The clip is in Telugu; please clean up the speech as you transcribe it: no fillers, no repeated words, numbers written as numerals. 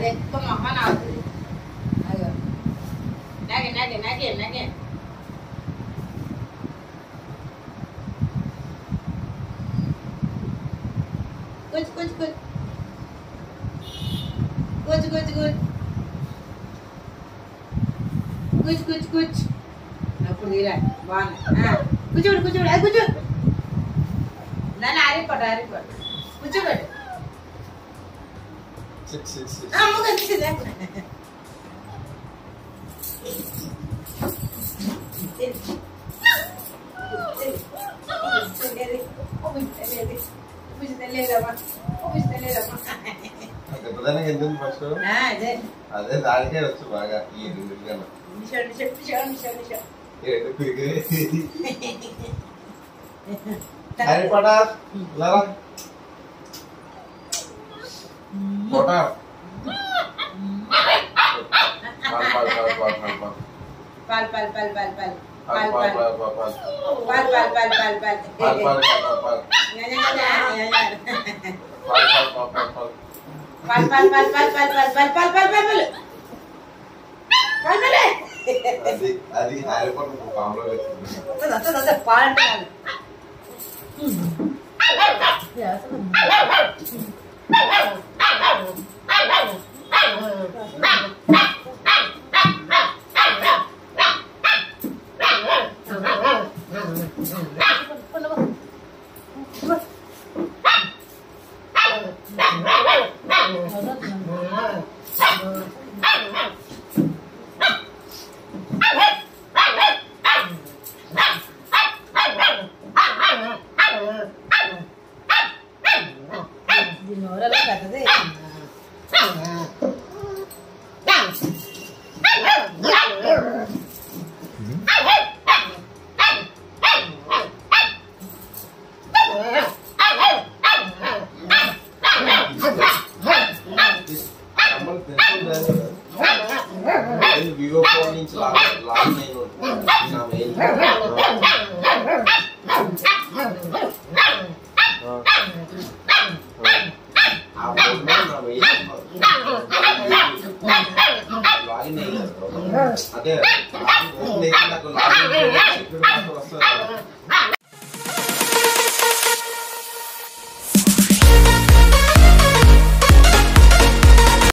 అది ఎక్కువ మొహం అవుతుంది. అయ్యో నాగే నాగే నాగే నాగే कुछ कुछ कुछ कुछ कुछ कुछ कुछ कुछ कुछ నాకు నీరా బాగుంది. కూర్చోబెట్టు కూర్చోబెట్టు అది కూర్చో నన్ను ఆరిపోటు కూర్చోబెట్టు అమ్మ కనిపిస్తుంది. అదే దానికే వచ్చు బాగా ఈ హ్యారీ పాటర్ పాటర్ పాల్ పాల్ పాల్ పాల్ పాల్ పాల్ పాల్ పాల్ పాల్ పాల్ అది హ్యారీ పాటర్ కాంలో వివో ఫోన్ నుంచి లాగ్ అదే నాకు లాగ్ వస్తుంది